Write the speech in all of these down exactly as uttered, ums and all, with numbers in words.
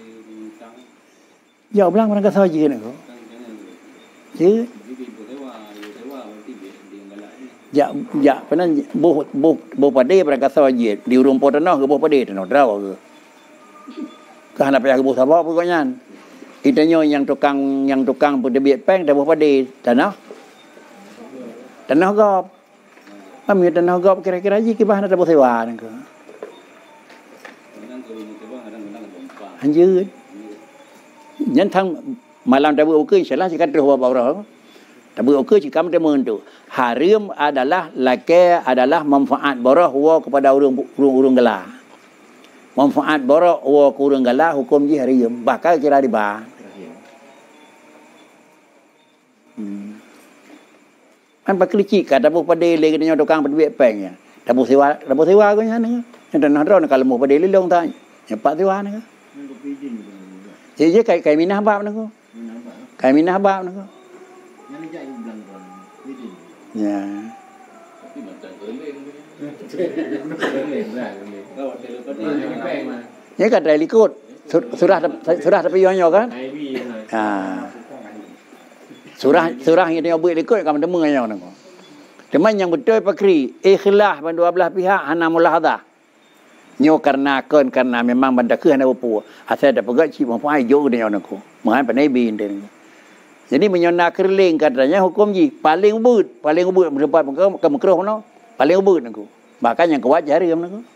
Jauh belang orang kata je nak ko. Je. Ya ya penan boh boh boh pade orang kata je di urung po tanah ke boh pade tanah draw ke. Ka hana payah ke boh sabak pokoknya. Itanya yang tukang yang tukang berdebiat peng dah boh pade tanah. Tanah gop. Kami tanah gop kira-kira je ke bahan ada boh sewa nak ko. Anjir. Nhân thăng mà làm tabu okey salah sikat terus bawah. Tabu okey jika kamu temun tu. Harim adalah lake adalah manfaat barah wa kepada urang-urang gala. Manfaat barah wa ke urang gala hukum ji harim bakal kira riba. Hmm. Kan pakli ka tabu pade le kena tukang berduit peng ya. Tabu sewa, tabu sewa ko nya ni. Yang tanah ron kalau mau pade le long ta. Ya pak sewa ni. Jadi je kai kai minah bab nak ko. Kai minah bab nak ko. Yang ni jadi bilang kan. Ya. Tapi macam geleng. Ya kat dari likut. Surah surah tapi yo kan? Ha. Surah surah yang dia buat likut kamu demu yo nak ko. Teman yang betul pakri ikhlas ban dua belah pihak hana mulahadzah. Nyo karena kon karena memang benda ke hana apa asal ada pegat ci mampai jo dia nak ko mahan pandai bin dia. Jadi menyona kerling katanya hukum ji paling ubud paling ubud mendapat ke makruh no paling ubud nak ko bahkan yang kuat jari nak ko.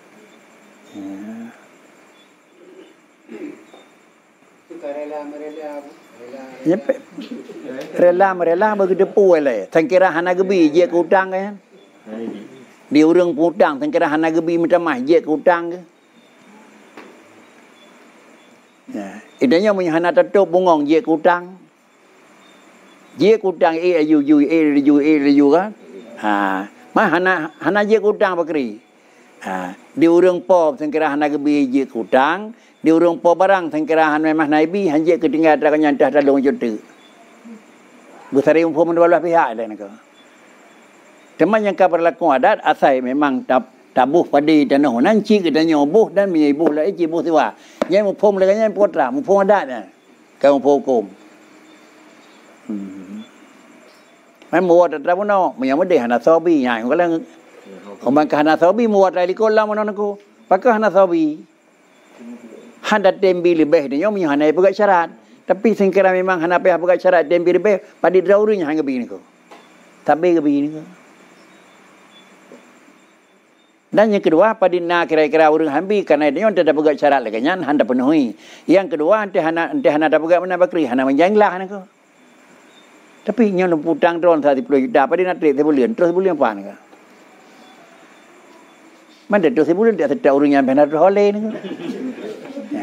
Rela merela Ya rela merela bagi depu le tangkira hana gebi je ke utang kan. Di urang putang tengkira hana gebi minta mah je ke utang ke. Ya, idanya punya hana tutup bungong je ke utang. Je ke utang e ayu yu e yu e yu kan. Ha, mah hana hana je ke utang bakri. Ha, di urang po tengkira hana gebi je ke utang, di urang po barang tengkira hana mah naibi hanje ketinggal drakan nyantah dalung juta. Besari umpo mendulah pihak lain ke. Teman yang kau berlaku adat asai memang tab, tabuh padi tanah nanci kita nyobuh dan menyibuh lah iji buh siwa. Yang mupom lagi yang potra mupom adatnya. Kau mupom hukum. Hmm. Mai muat tak pun no, menyamud deh hana sobi nyai ko lang. Omang hana sobi muat lai ko lang mono ko. Pakah hana sobi. Handa tembi lebih dia nyomi hana pegat syarat. Tapi singkira memang hana payah pegat syarat tembi lebih padi draurunya hang begini ko. Tapi ke begini ko. Dan yang kedua padina kira-kira urang hambi karena dia tidak pegat syarat lagi nyan handa penuhi. Yang kedua ante hana ante hana dapat pegat mana bakri hana menjanglah nako. Tapi nyan putang drone satu puluh juta padina trek sebulan terus sebulan apa nako. Mana terus sebulan dia sedar urang yang benar hole nako. Ya.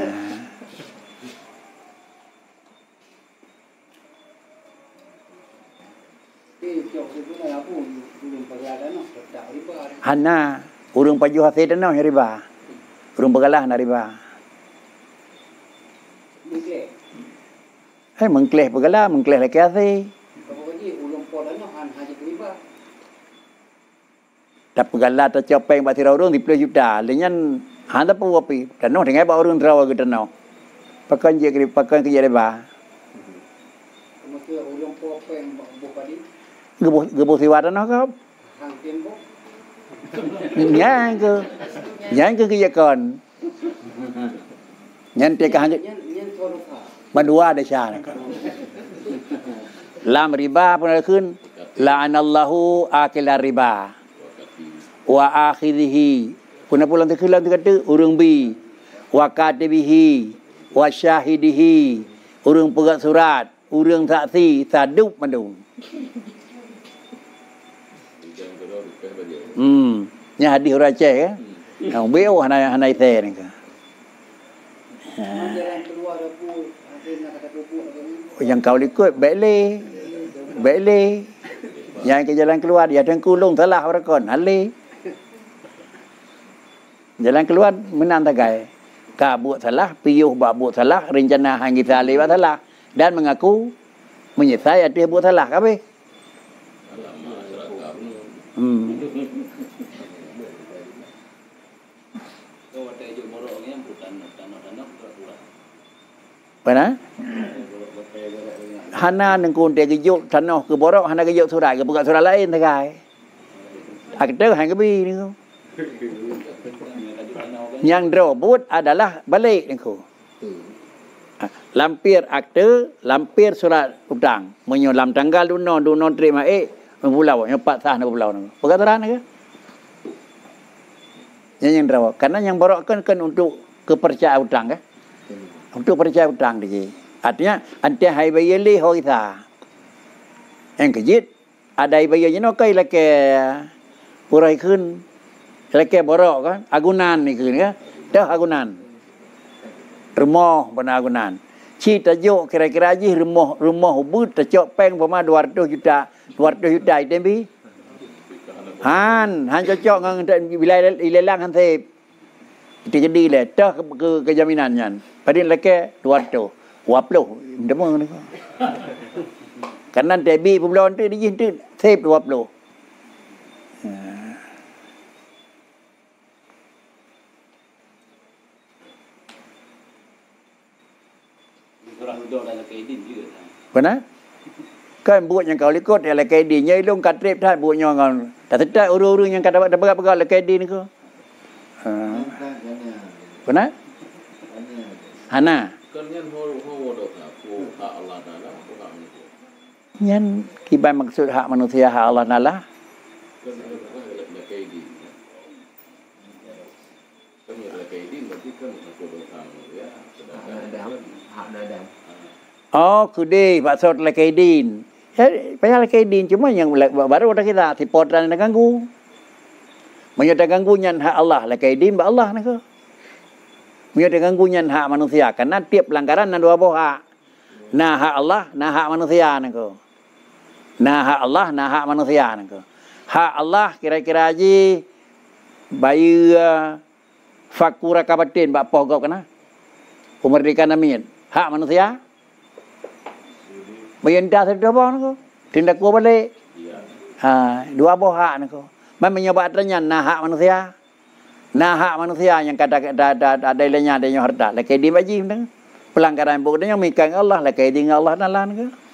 Hana urang paju hasil dan no riba. Urang begalah na riba. Mengkleh. Eh mengkleh begalah, mengkleh laki hasil. Kalau ni urang podan no han haji riba. Tak begalah tak capek bati urang di puluh juta. Lenyan handa pu api. Dan no dengan ba urang draw ke dan no. Pakan je ke pakan ke riba. Kemudian urang po peng bu padi. Gebuh gebuh siwa dan no kau. Hang tembo. Yang ke yang ke kerja kon yang teka hang berdua ada syarat lam riba pun kun la'anallahu akila riba wa akhidhihi pun pula tekelan kata urang bi wa katibihi wa syahidihi urang pegat surat urang saksi sadup mandung. Hmm, nya hadis orang Aceh kan. Yang beo hana hana ite ni kan. Yang kau ikut baikle. Baikle. Yang ke jalan keluar dia ada kulung salah orang kon. Hale. Jalan keluar menang tagai. Ka buat salah, piyuh ba buat salah, rencana hang kita lewat salah dan mengaku menyesal dia buat salah kabeh. Hmm. Benar? Hana nengkun dia gejuk tanah ke borok, hana gejuk surat ke buka surat lain tegai. Akta hang kebi ni ko. Yang robot adalah balik ni ko. Lampir akta, lampir surat hutang. Menyo lam tanggal duno duno terima eh pulau nyepat sah nak pulau ni. Perkataan ke? Yang yang draw. Karena yang borok kan kan untuk kepercayaan hutang ke? Untuk percaya hutang dia. Artinya ante hai bayeli ho kita. Yang kejit ada hai bayeli no kai lake purai kun. Lake borok kan agunan ni kun ke? Dah agunan. Rumah benar agunan. Ci tajuk kira-kira ji rumah rumah hubut tajok peng pema dua ratus juta. dua ratus juta itembi. Han, han cocok dengan bila ilelang han sep. Itu jadi le dah ke, ke kejaminannya. Padahal leke dua ratus. Waploh, demo ni. Karena debi pembelon tu dijin tu sep dua puluh. Benar? Kan buat yang kau likut adalah kaidi. Nyai long katrip dah buat yang kau. Tak sedap uru-uru yang kata dapat pegang adalah kaidi ni ko. Ha. Benar? Hana. Yang kibai maksud hak manusia hak Allah Taala. Oh, kudai maksud lakaidin. Ya, payah lakaidin cuma yang baru dah kita tipotran nak ganggu. Menyata ganggunya hak Allah lakaidin ba Allah nak. Menyata ganggunya hak manusia karena tiap pelanggaran ada dua hak. Nah hak Allah, nah hak manusia nak. Nah hak Allah, nah hak manusia nak. Hak Allah kira-kira aji bayi fakura kabatin ba poh gau kana. Kemerdekaan amin. Hak manusia Bayanda sudah apa nak? Tindak gua balik. Ha, dua bohak nak. Man menyobat tanya nah hak manusia. Nah hak manusia yang kata ada ada ada lainnya ada yang harta. Lakai di baji pelanggaran bukan yang mikang Allah lakai di Allah Taala nak.